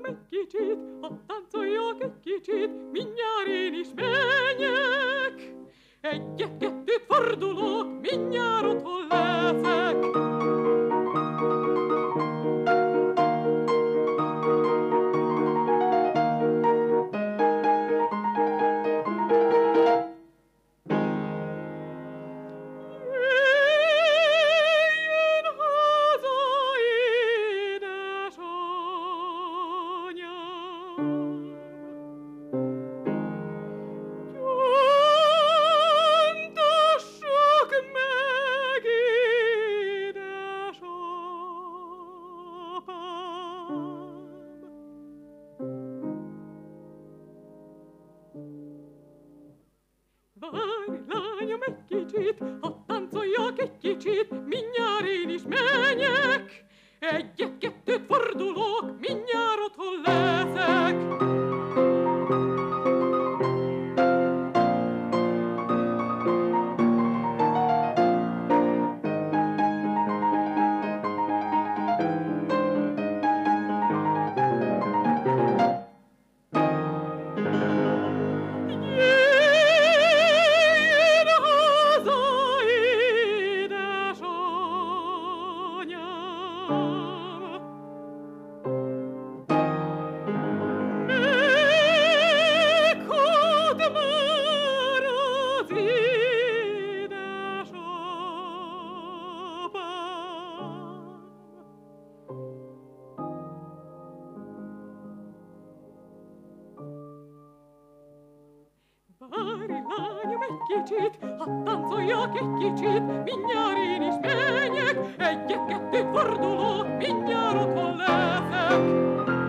egy kicsit, hadd táncoljak egy kicsit, mindjárt én is menjek. Egyet-kettőt fordulok, mindjárt otthon leszek. Várj, lányom, egy kicsit, hadd táncoljak egy kicsit, mindjárt én is menjek. Egyet-kettőt fordulok, mindjárt otthon leszek. Várj, lányom, egy kicsit, hadd táncoljak egy kicsit, mindjárt én is menjek, egyet-kettőt fordulok, mindjárt otthon leszek.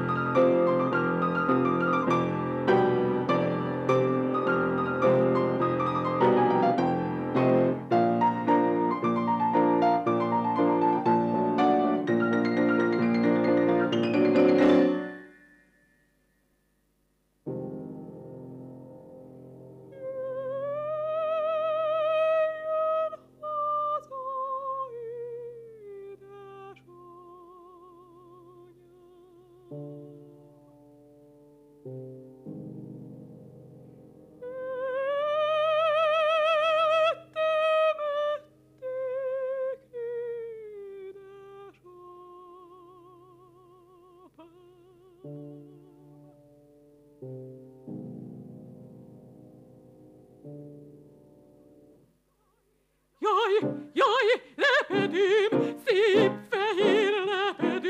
Jaj, jaj, lepedőm, szép fehér lepedőm!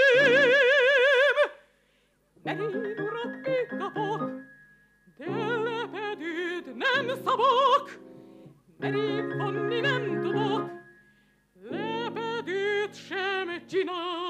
Merén urat még kapok, de lepedőt nem szabok, merén vonni nem tudok, lepedőt sem csinál.